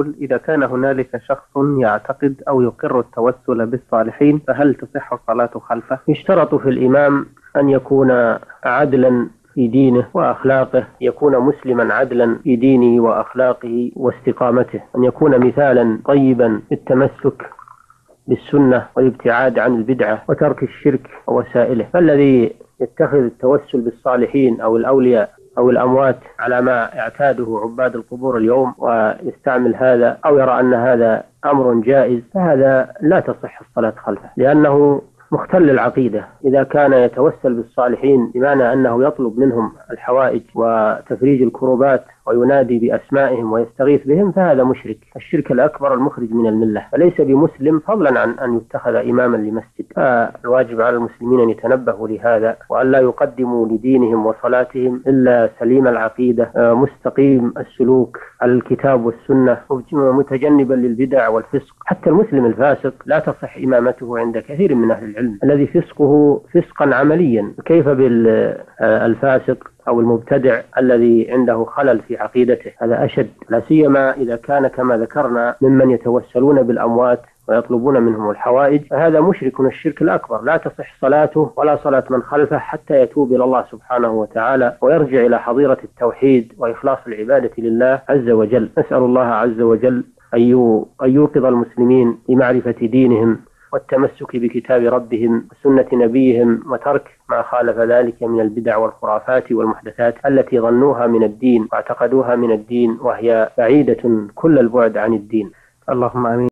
يقول: إذا كان هنالك شخص يعتقد أو يقر التوسل بالصالحين فهل تصح الصلاة خلفه؟ يشترط في الإمام أن يكون عدلا في دينه وأخلاقه، يكون مسلما عدلا في دينه وأخلاقه واستقامته، أن يكون مثالا طيبا في التمسك بالسنة والابتعاد عن البدعة وترك الشرك ووسائله. فالذي يتخذ التوسل بالصالحين أو الأولياء أو الأموات على ما اعتاده عباد القبور اليوم ويستعمل هذا أو يرى أن هذا أمر جائز، فهذا لا تصح الصلاة خلفه، لأنه مختل العقيدة. إذا كان يتوسل بالصالحين بمعنى أنه يطلب منهم الحوائج وتفريج الكروبات وينادي بأسمائهم ويستغيث بهم، فهذا مشرك، الشرك الأكبر المخرج من الملة، فليس بمسلم فضلا عن أن يتخذ إماما لمسجد. فالواجب على المسلمين أن يتنبهوا لهذا وأن لا يقدموا لدينهم وصلاتهم إلا سليم العقيدة مستقيم السلوك على الكتاب والسنة متجنبا للبدع والفسق. حتى المسلم الفاسق لا تصح إمامته عند كثير من أهل العلم الذي فسقه فسقا عمليا، كيف بالفاسق أو المبتدع الذي عنده خلل في عقيدته؟ هذا أشد، لا سيما إذا كان كما ذكرنا ممن يتوسلون بالأموات ويطلبون منهم الحوائج، فهذا مشرك الشرك الأكبر، لا تصح صلاته ولا صلاة من خلفه حتى يتوب إلى الله سبحانه وتعالى ويرجع إلى حظيرة التوحيد وإخلاص العبادة لله عز وجل. نسأل الله عز وجل أن يوقظ المسلمين لمعرفة دينهم والتمسك بكتاب ربهم وسنة نبيهم وترك ما خالف ذلك من البدع والخرافات والمحدثات التي ظنوها من الدين واعتقدوها من الدين وهي بعيدة كل البعد عن الدين. اللهم آمين.